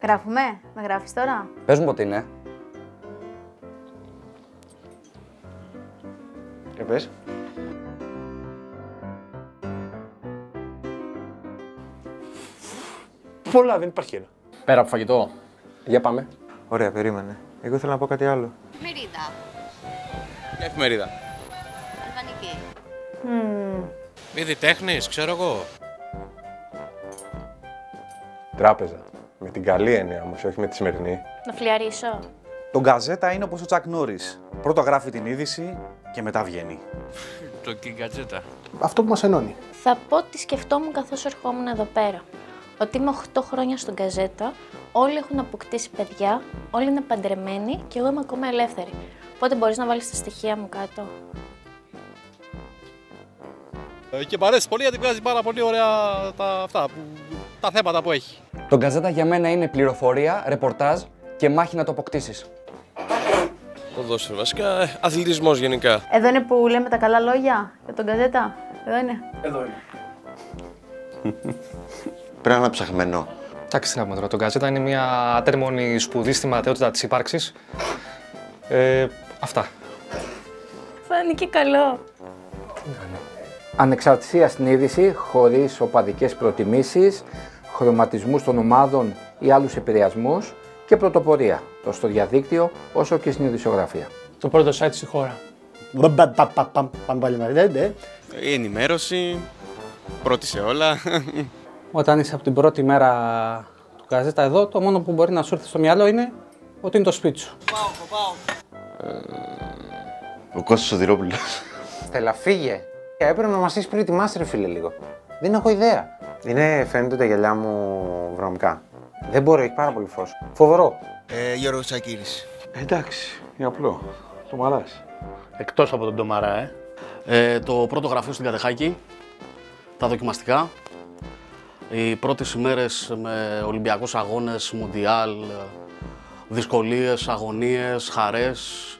Γράφουμε, με γράφεις τώρα. Πες μου πότε είναι. Για πες. Πολλά, δεν υπάρχει ένα. Πέρα από φαγητό. Για πάμε. Ωραία, περίμενε. Εγώ ήθελα να πω κάτι άλλο. Εφημερίδα. Μια εφημερίδα. Αλβανική. Είδη τέχνης, ξέρω εγώ. Τράπεζα. Με την καλή έννοια όμως, όχι με τη σημερινή. Να φλιαρίσω. Το γκαζέτα είναι όπως ο Τσακ Νόρις. Πρώτα γράφει την είδηση και μετά βγαίνει. Το Κιγκατζέτα. Αυτό που μας ενώνει. Θα πω τι σκεφτόμουν καθώς ερχόμουν εδώ πέρα. Ότι είμαι 8 χρόνια στον Γκαζέτα, όλοι έχουν αποκτήσει παιδιά, όλοι είναι παντρεμένοι και εγώ είμαι ακόμα ελεύθερη. Οπότε μπορείς να βάλεις τα στοιχεία μου κάτω. Και μ' αρέσει πολύ γιατί βγάζει πάρα πολύ ωραία τα θέματα που έχει. Το Γκαζέτα για μένα είναι πληροφορία, ρεπορτάζ και μάχη να το αποκτήσεις. Ποδόσφαιρο βασικά, αθλητισμός γενικά. Εδώ είναι που λέμε τα καλά λόγια για τον Γκαζέτα. Εδώ είναι. Εδώ είναι. Πρέπει να είναι ψαχμένο. Εντάξει, τι να πούμε τώρα. Το Γκαζέτα είναι μια ατέρμονη σπουδή στη ματαιότητα της ύπαρξης. Αυτά. Φάνηκε καλό. Ανεξαρτησία στην είδηση, χωρίς οπαδικές προτιμήσεις, χρωματισμούς των ομάδων ή άλλους επηρεασμούς και πρωτοπορία, τόσο στο διαδίκτυο όσο και στην ειδησιογραφία. Το πρώτο site στη χώρα. Πάμε πάλι μαζί. Η ενημέρωση, πρώτη σε όλα. Όταν είσαι από την πρώτη μέρα του Γκαζέτα εδώ, το μόνο που μπορεί να σου έρθει στο μυαλό είναι ότι είναι το σπίτι σου. Ο Κώστας Σωτηρόπουλος. Στέλλα, φύγε. Έπρεπε να μας έχεις πριν ετοιμάσει, ρε φίλε, λίγο. Δεν έχω ιδέα. Φαίνεται τα γυαλιά μου βρωμικά. Δεν μπορεί, έχει πάρα πολύ φως. Φοβερό. Γιώργος Τσακίρης. Εντάξει, είναι απλό. Το μαράς. Εκτός από τον Ντομαρά, Το πρώτο γραφείο στην Κατεχάκη, τα δοκιμαστικά. Οι πρώτες ημέρες με Ολυμπιακούς αγώνες, Μουντιάλ, δυσκολίες, αγωνίες, χαρές.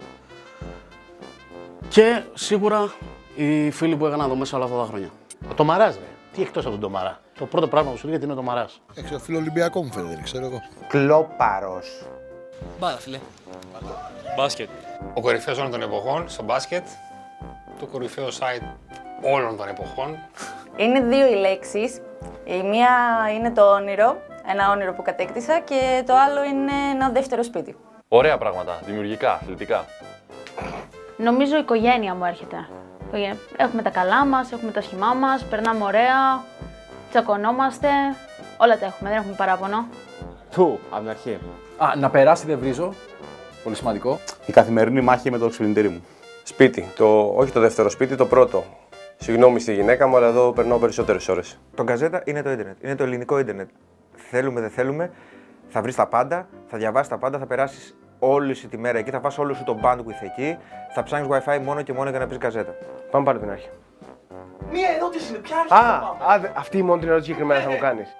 Και σίγουρα οι φίλοι που έκανα εδώ μέσα όλα αυτά τα χρόνια. Ο Ντομαράς, ρε. Τι εκτός από τον Ντομαρά. Το πρώτο πράγμα που σου λέγεται είναι ο Ντομαράς. Έξω φιλοολυμπιακό μου φαίνεται, ξέρω εγώ. Κλόπαρος. Μπάλα, φίλε. Μπάσκετ. Ο κορυφαίος όλων των εποχών στο μπάσκετ. Το κορυφαίο site όλων των εποχών. Είναι δύο οι λέξεις. Η μία είναι το όνειρο, ένα όνειρο που κατέκτησα και το άλλο είναι ένα δεύτερο σπίτι. Ωραία πράγματα, δημιουργικά, αθλητικά. Νομίζω η οικογένεια μου έρχεται. Έχουμε τα καλά μας, έχουμε τα σχημά μας, περνάμε ωραία, τσακωνόμαστε, όλα τα έχουμε, δεν έχουμε παράπονο. Από την αρχή. Να περάσει δεν βρίζω. Πολύ σημαντικό. Η καθημερινή μάχη με το ξυπνητήρι μου. Σπίτι. Όχι το δεύτερο σπίτι, το πρώτο. Συγγνώμη στη γυναίκα μου, αλλά εδώ περνάω περισσότερες ώρες. Το Γκαζέτα είναι το ίντερνετ. Είναι το ελληνικό ίντερνετ. Θέλουμε, δεν θέλουμε, θα βρεις τα πάντα, θα διαβάσεις τα πάντα, θα περάσεις όλη σου τη μέρα εκεί, θα πας όλο σου το bandwidth εκεί, θα ψάχνεις WiFi μόνο και μόνο για να πεις Γκαζέτα. Πάμε πάλι την αρχή. Μία ερώτηση είναι, ποια αρχή Αυτή μόνο την ερώτηση συγκεκριμένα θα μου κάνεις.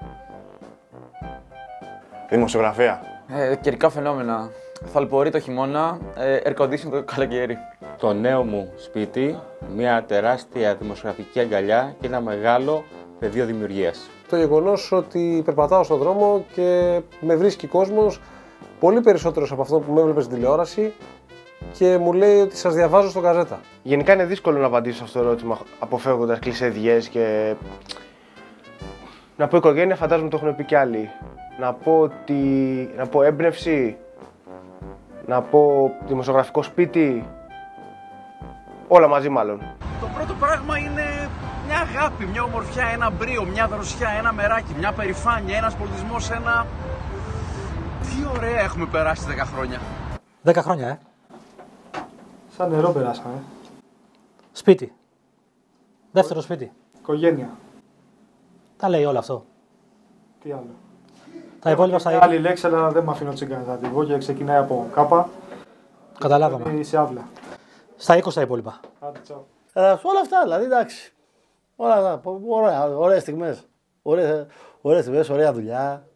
Δημοσιογραφία. Καιρικά φαινόμενα. Θαλπορεί το χειμώνα, air condition το καλοκαίρι. Το νέο μου σπίτι, μια τεράστια δημοσιογραφική αγκαλιά και ένα μεγάλο πεδίο δημιουργίας. Το γεγονός ότι περπατάω στον δρόμο και με βρίσκει κόσμος πολύ περισσότερος από αυτό που με έβλεπε στην τηλεόραση και μου λέει ότι σας διαβάζω στο Γκαζέτα. Γενικά είναι δύσκολο να απαντήσω σε αυτό το ερώτημα αποφεύγοντας κλισεδιές και. Να πω οικογένεια, φαντάζομαι το έχουν πει κι άλλοι. Να πω έμπνευση. Να πω δημοσιογραφικό σπίτι. Όλα μαζί μάλλον. Το πρώτο πράγμα είναι μια αγάπη, μια ομορφιά, ένα μπρίο, μια δροσιά, ένα μεράκι, μια περηφάνεια, ένας πολιτισμός, ένα. Τι ωραία έχουμε περάσει 10 χρόνια. 10 χρόνια, Σαν νερό περάσαμε. Σπίτι. Δεύτερο σπίτι. Οικογένεια. Τα λέει όλο αυτό. Τι άλλο. Τα υπόλοιπα στα άλλη λέξη, αλλά δεν με αφήνω τσίγκα να την πω και ξεκινάει από κάπα. Καταλάβαμε. Σε αύλα. Στα 20 τα υπόλοιπα. Άντε, τσάου. Όλα αυτά δηλαδή, εντάξει. Όλα αυτά. Ωραίες στιγμές. Ωραίες στιγμές, ωραία δουλειά.